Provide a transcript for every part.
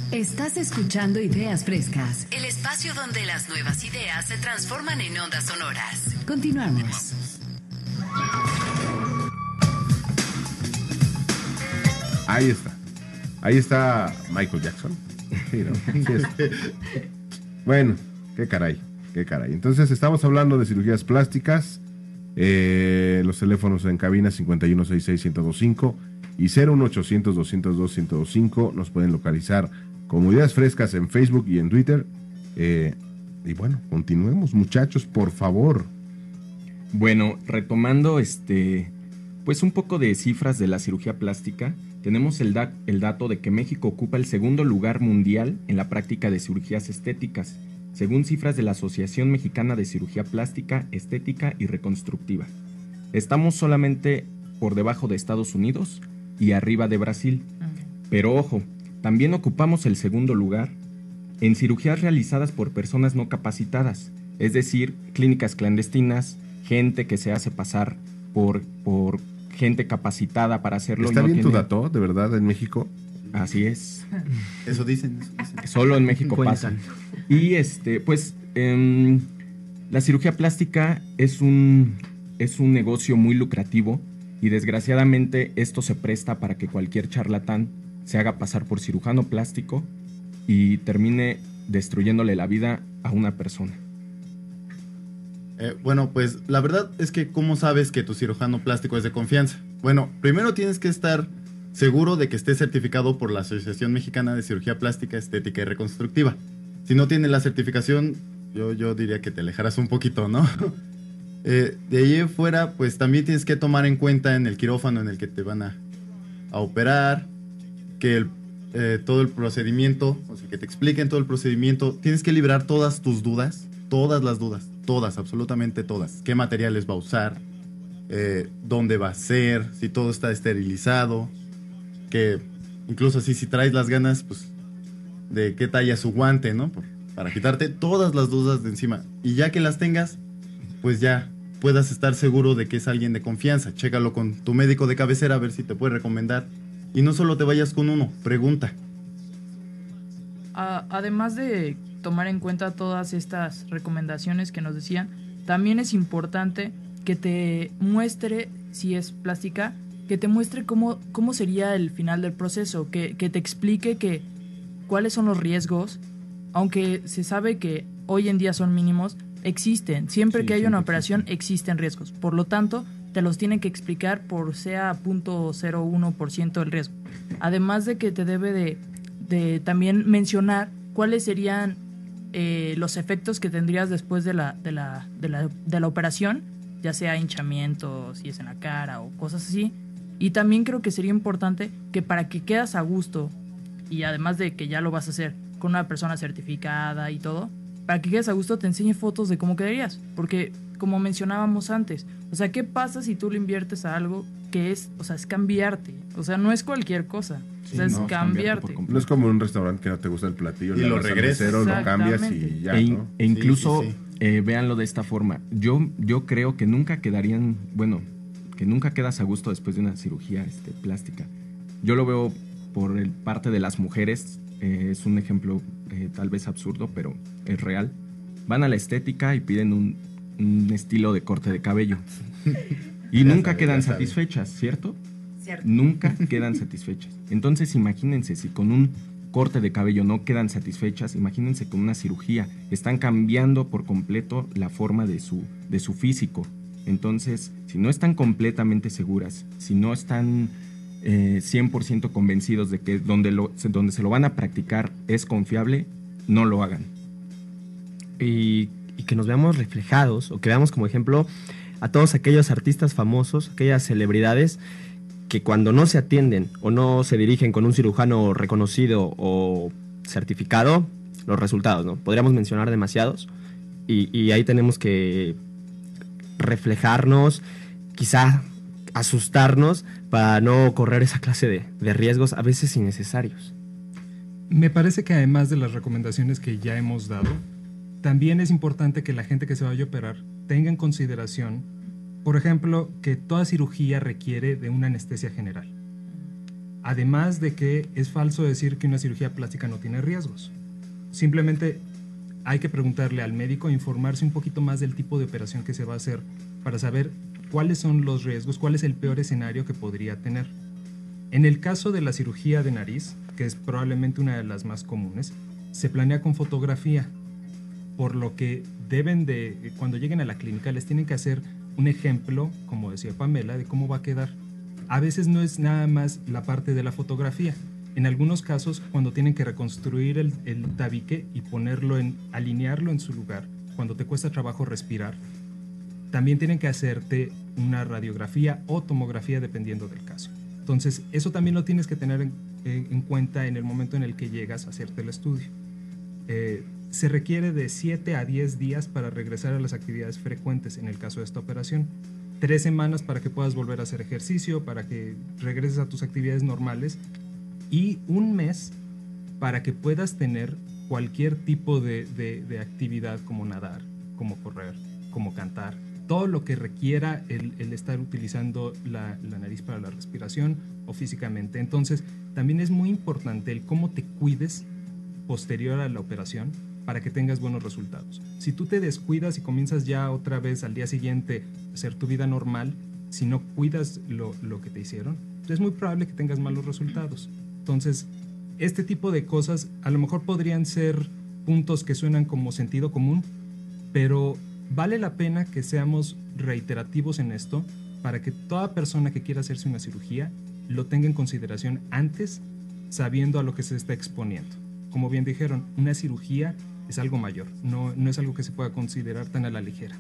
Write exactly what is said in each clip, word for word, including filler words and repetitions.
Estás escuchando Ideas Frescas, el espacio donde las nuevas ideas se transforman en ondas sonoras. Continuamos. Ahí está. Ahí está Michael Jackson. Sí, ¿no? Sí, es. Bueno, qué caray, qué caray. Entonces estamos hablando de cirugías plásticas. Eh, los teléfonos en cabina cincuenta y uno sesenta y seis, ciento veinticinco y cero uno ochocientos, doscientos dos, ciento veinticinco. Nos pueden localizar como Ideas Frescas en Facebook y en Twitter. Eh, y bueno, continuemos, muchachos, por favor. Bueno, retomando este, pues un poco de cifras de la cirugía plástica, tenemos el, da- el dato de que México ocupa el segundo lugar mundial en la práctica de cirugías estéticas, según cifras de la Asociación Mexicana de Cirugía Plástica, Estética y Reconstructiva. Estamos solamente por debajo de Estados Unidos y arriba de Brasil. Pero ojo, también ocupamos el segundo lugar en cirugías realizadas por personas no capacitadas, es decir, clínicas clandestinas, gente que se hace pasar por, por gente capacitada para hacerlo. ¿Está y no bien tu tiene... dato, de verdad, en México? Así es. Eso dicen, eso dicen. Solo en México Cuentan. pasa. Y este, pues, eh, la cirugía plástica es un, es un negocio muy lucrativo y desgraciadamente esto se presta para que cualquier charlatán se haga pasar por cirujano plástico y termine destruyéndole la vida a una persona. Eh, bueno, pues la verdad es que ¿cómo sabes que tu cirujano plástico es de confianza? Bueno, primero tienes que estar seguro de que esté certificado por la Asociación Mexicana de Cirugía Plástica, Estética y Reconstructiva. Si no tiene la certificación, yo, yo diría que te alejarás un poquito, ¿no? eh, de ahí en fuera, pues también tienes que tomar en cuenta en el quirófano en el que te van a, a operar, que el, eh, todo el procedimiento, o sea, que te expliquen todo el procedimiento, tienes que liberar todas tus dudas, todas las dudas, todas, absolutamente todas. ¿Qué materiales va a usar? Eh, ¿Dónde va a ser? Si todo está esterilizado, que incluso así si traes las ganas, pues, de qué talla su guante, ¿no? Por, para quitarte todas las dudas de encima. Y ya que las tengas, pues ya puedas estar seguro de que es alguien de confianza. Chécalo con tu médico de cabecera a ver si te puede recomendar. Y no solo te vayas con uno, pregunta. A- además de tomar en cuenta todas estas recomendaciones que nos decían, también es importante que te muestre, si es plástica, que te muestre cómo, cómo sería el final del proceso, que, que te explique que cuáles son los riesgos, aunque se sabe que hoy en día son mínimos, existen. Siempre Sí, que hay una siempre operación existen. existen riesgos. Por lo tanto, te los tienen que explicar por sea cero punto cero uno por ciento del riesgo. Además de que te debe de, de también mencionar cuáles serían eh, los efectos que tendrías después de la, de, la, de, la, de la operación, ya sea hinchamiento, si es en la cara o cosas así. Y también creo que sería importante que para que quedas a gusto, y además de que ya lo vas a hacer con una persona certificada y todo, para que quedes a gusto te enseñe fotos de cómo quedarías. Porque, como mencionábamos antes, o sea, ¿qué pasa si tú le inviertes a algo que es, o sea, es cambiarte? O sea, no es cualquier cosa. Sí, o sea, es no, es cambiarte cambiarte. por completo. No es como en un restaurante que no te gusta el platillo, Y le lo das al regresas. mesero, lo cambias y Exactamente. ya, e, in- ¿no? e incluso, Sí, sí, sí. eh, véanlo de esta forma. Yo, yo creo que nunca quedarían, bueno, que nunca quedas a gusto después de una cirugía este, plástica. Yo lo veo por el parte de las mujeres, eh, es un ejemplo eh, tal vez absurdo, pero es real. Van a la estética y piden un, un estilo de corte de cabello. Y Ya nunca sabe, quedan ya sabe. satisfechas, ¿cierto? Cierto. Nunca quedan satisfechas. Entonces imagínense si con un corte de cabello no quedan satisfechas, imagínense con una cirugía. Están cambiando por completo la forma de su, de su físico. Entonces, si no están completamente seguras, si no están eh, cien por ciento convencidos de que donde, lo, donde se lo van a practicar es confiable, no lo hagan. y, y que nos veamos reflejados o que veamos como ejemplo a todos aquellos artistas famosos, aquellas celebridades que cuando no se atienden o no se dirigen con un cirujano reconocido o certificado, los resultados, ¿no? Podríamos mencionar demasiados y, y ahí tenemos que reflejarnos, quizá asustarnos para no correr esa clase de, de riesgos a veces innecesarios. Me parece que además de las recomendaciones que ya hemos dado, también es importante que la gente que se vaya a operar tenga en consideración, por ejemplo, que toda cirugía requiere de una anestesia general. Además de que es falso decir que una cirugía plástica no tiene riesgos. Simplemente hay que preguntarle al médico e informarse un poquito más del tipo de operación que se va a hacer para saber cuáles son los riesgos, cuál es el peor escenario que podría tener. En el caso de la cirugía de nariz, que es probablemente una de las más comunes, se planea con fotografía, por lo que deben de, cuando lleguen a la clínica, les tienen que hacer un ejemplo, como decía Pamela, de cómo va a quedar. A veces no es nada más la parte de la fotografía. En algunos casos, cuando tienen que reconstruir el, el tabique y ponerlo en, alinearlo en su lugar, cuando te cuesta trabajo respirar, también tienen que hacerte una radiografía o tomografía dependiendo del caso. Entonces, eso también lo tienes que tener en, en, en cuenta en el momento en el que llegas a hacerte el estudio. Eh, se requiere de siete a diez días para regresar a las actividades frecuentes en el caso de esta operación. Tres semanas para que puedas volver a hacer ejercicio, para que regreses a tus actividades normales, y un mes para que puedas tener cualquier tipo de, de, de actividad como nadar, como correr, como cantar, todo lo que requiera el, el estar utilizando la, la nariz para la respiración o físicamente. Entonces, también es muy importante el cómo te cuides posterior a la operación para que tengas buenos resultados. Si tú te descuidas y comienzas ya otra vez al día siguiente a hacer tu vida normal, si no cuidas lo, lo que te hicieron, es muy probable que tengas malos resultados. Entonces, este tipo de cosas a lo mejor podrían ser puntos que suenan como sentido común, pero vale la pena que seamos reiterativos en esto para que toda persona que quiera hacerse una cirugía lo tenga en consideración antes, sabiendo a lo que se está exponiendo. Como bien dijeron, una cirugía es algo mayor, no, no es algo que se pueda considerar tan a la ligera.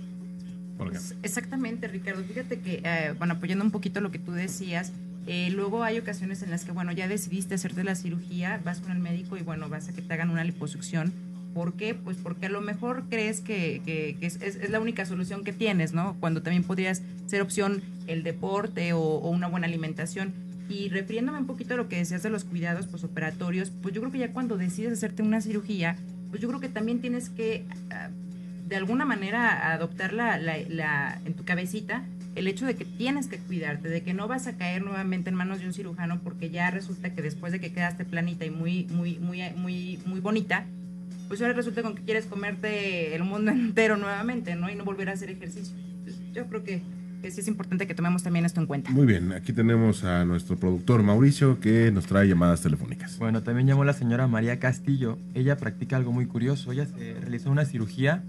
Exactamente, Ricardo. Fíjate que, eh, bueno, apoyando un poquito lo que tú decías, eh, luego hay ocasiones en las que, bueno, ya decidiste hacerte la cirugía, vas con el médico y, bueno, vas a que te hagan una liposucción. ¿Por qué? Pues porque a lo mejor crees que, que, que es, es, es la única solución que tienes, ¿no? Cuando también podrías ser opción el deporte o, o una buena alimentación. Y refiriéndome un poquito a lo que decías de los cuidados posoperatorios, pues yo creo que ya cuando decides hacerte una cirugía, pues yo creo que también tienes que, uh, de alguna manera, adoptar la, la, la, en tu cabecita el hecho de que tienes que cuidarte, de que no vas a caer nuevamente en manos de un cirujano porque ya resulta que después de que quedaste planita y muy, muy, muy, muy, muy bonita, pues ahora resulta con que quieres comerte el mundo entero nuevamente, ¿no? Y no volver a hacer ejercicio. Entonces, yo creo que, que sí es importante que tomemos también esto en cuenta. Muy bien, aquí tenemos a nuestro productor Mauricio que nos trae llamadas telefónicas. Bueno, también llamó la señora María Castillo. Ella practica algo muy curioso. Ella se realizó una cirugía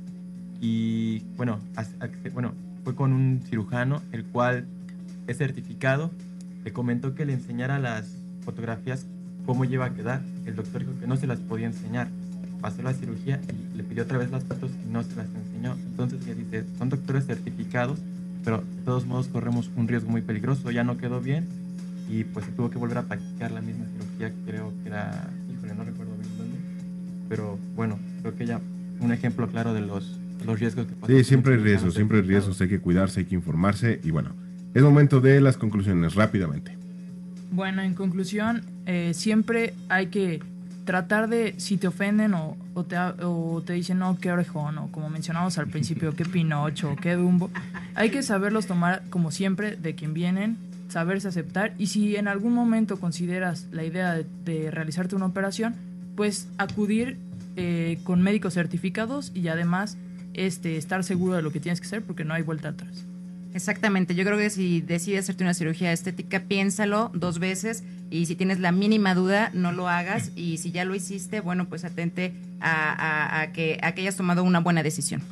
y, bueno, hace, bueno, fue con un cirujano, el cual es certificado. Le comentó que le enseñara las fotografías cómo iba a quedar. El doctor dijo que no se las podía enseñar. Pasó la cirugía y le pidió otra vez las fotos y no se las enseñó. Entonces ella dice, son doctores certificados, pero de todos modos corremos un riesgo muy peligroso. Ya no quedó bien y pues se tuvo que volver a practicar la misma cirugía, creo que era, híjole, no recuerdo bien dónde, pero bueno, creo que ya un ejemplo claro de los, de los riesgos que pasan. Sí, siempre hay riesgos, siempre hay riesgos, hay que cuidarse, hay que informarse y bueno, es momento de las conclusiones rápidamente. Bueno, en conclusión, eh, siempre hay que tratar de, si te ofenden o, o, te, o te dicen, no, qué orejón, o como mencionamos al principio, qué Pinocho, qué Dumbo, hay que saberlos tomar como siempre de quien vienen, saberse aceptar, y si en algún momento consideras la idea de, de realizarte una operación, pues acudir eh, con médicos certificados y además este, estar seguro de lo que tienes que hacer porque no hay vuelta atrás. Exactamente, yo creo que si decides hacerte una cirugía estética, piénsalo dos veces y si tienes la mínima duda, no lo hagas, y si ya lo hiciste, bueno, pues atente a, a, a, que, a que hayas tomado una buena decisión.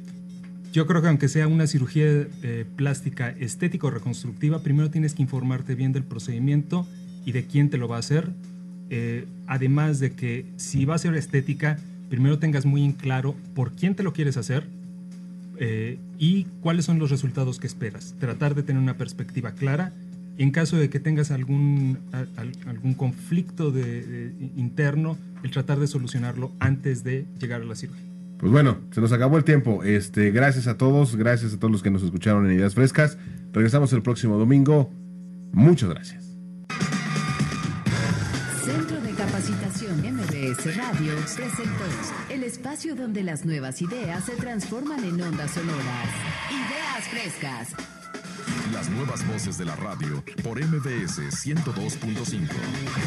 Yo creo que aunque sea una cirugía eh, plástica estética o reconstructiva, primero tienes que informarte bien del procedimiento y de quién te lo va a hacer, eh, además de que si va a ser estética, primero tengas muy en claro por quién te lo quieres hacer, Eh, y cuáles son los resultados que esperas. Tratar de tener una perspectiva clara. En caso de que tengas algún, a, a, algún conflicto de, de, interno, el tratar de solucionarlo antes de llegar a la cirugía. Pues bueno, se nos acabó el tiempo. Este, gracias a todos, gracias a todos los que nos escucharon en Ideas Frescas. Regresamos el próximo domingo. Muchas gracias. Centro de Capacitación M B S Radio presentó el espacio donde las nuevas ideas se transforman en ondas sonoras. Ideas Frescas. Las nuevas voces de la radio por M B S ciento dos punto cinco.